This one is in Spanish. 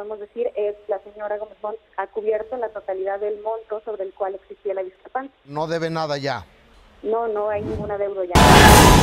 podemos decir es la señora Gómez Mont ha cubierto la totalidad del monto sobre el cual existía la discrepancia. No debe nada ya. No hay ningún adeudo ya.